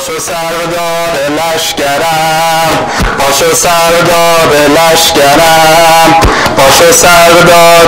پاشو سردار لشکرم، پاشو سردار لشکرم، پاشو سردار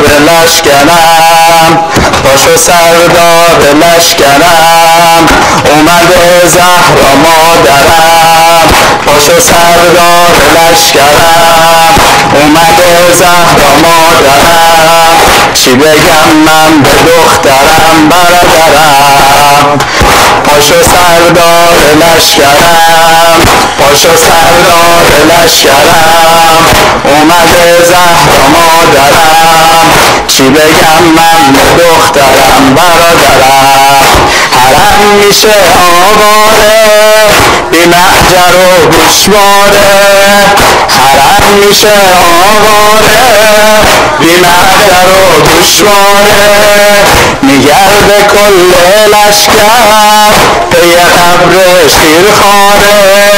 لشکرم، پاشو سردار لشکرم، اومده زهرا مادرم. پاشو سردار لشکرم، اومده زهرا مادرم. چی بگم من به دخترم برادرم. پاشو سردار لشکرم، پاشو سردار لشکرم، اومده زهرا مادرم. چی بگم من به دخترم برادرم. حرم میشه آواره بی محجر و گوشواره، حرم میشه آواره بی محجر و گوشواره. میگرده کل لشکر پی قبر شیرخواره،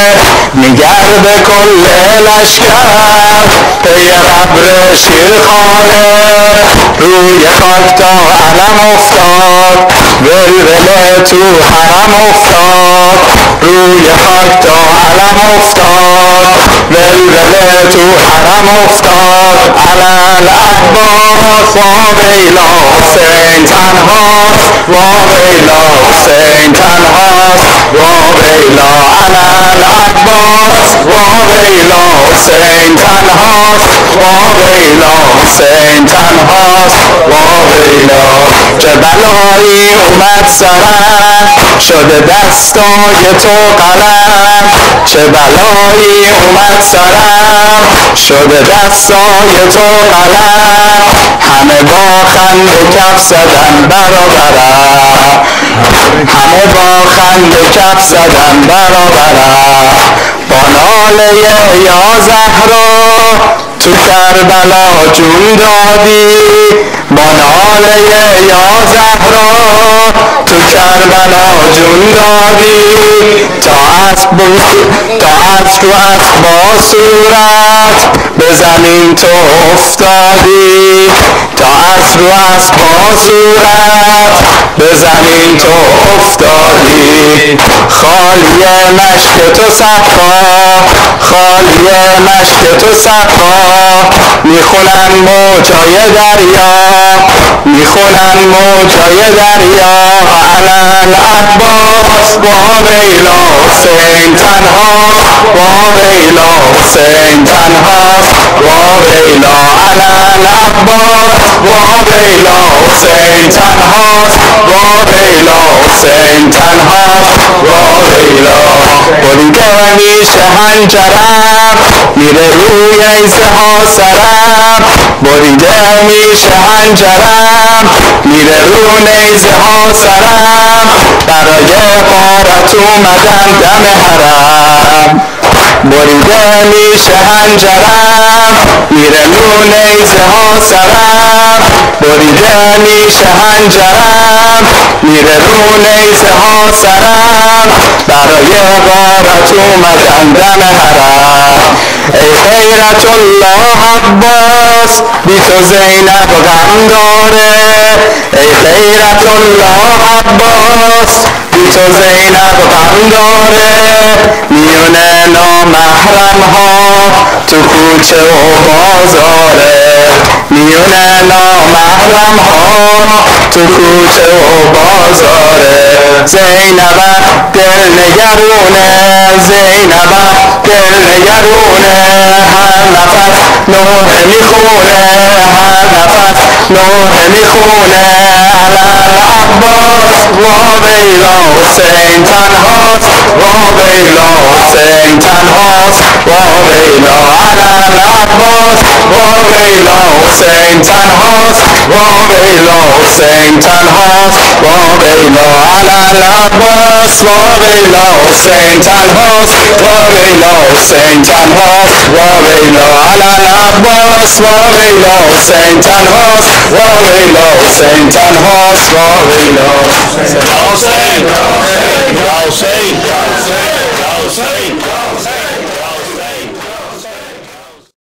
میگرده کل لشکر پی قبر شیرخواره. روی خاک تا علم افتاد، ولوله تو حرم افتاد. روی خاک تا علم افتاد، ولوله تو حرم افتاد. علل عباس و ویلا حسین تنهاست، و ویلا حسین تنهاست، و ویلا. علل عباس و ویلا حسین تنهاست، و ویلا حسین تنهاست، و ویلا. چه بلایی اومد سرم شده دستای تو قلم، چه بلایی اومد سرم شده دستای تو قلم. همه با خنده کف زدن برابرم، همه با خنده کف زدن برابرم. با ناله یا زهرا تو کربلا جون دادی، با ناله یا زهرا تو کربلا جون دادی. تا از تو اسبا صورت به زمین تو افتادی، تا از رو اسبا صورت به زمین تو افتادی. خالی مشک تو صفا، خالی مشک تو صفا. میخونن موجای دریا، میخونن موجای دریا. علل عباس با ویلا حسین تنهاست، با ویلا حسین تنهاست، با ویلا. علل عباس با ویلا حسین تنهاست، با ویلا حسین تنهاست، با ویلا. بریده میشه حنجرم میره روی ایزه ها سرم، بریده میشه حنجرم میره رو نیزه ها سرم. برای غارت اومدن دم حرم، بریده میشه حنجرم میره رو نیزه ها سرم، بریده میشه حنجرم میره رو نیزه ها سرم. برای غارت اومدن دم حرم. ای غیرت الله عباس بی تو زینب غم داره، ای غیرت الله عباس بی تو زینب غم داره. میونه نامحرم ها تو کوچه و بازاره، میونه نامحرم ها تو کوچه و بازاره. زینب دل نگرونه، زینب دل نگرونه. هر نفس نوحه میخونه، هر نفس نوحه میخونه. علل عباس و ویلا حسین تنهاست، و ویلا حسین تنهاست، و ویلا. علل عباس و ویلا حسین تنهاست، و ویلا حسین تنهاست، و ویلا. علل عباس و ویلا حسین تنهاست، و ویلا حسین تنهاست، و ویلا. علل عباس و ویلا حسین تنهاست، و ویلا حسین تنهاست، و ویلا. حسین حسین حسین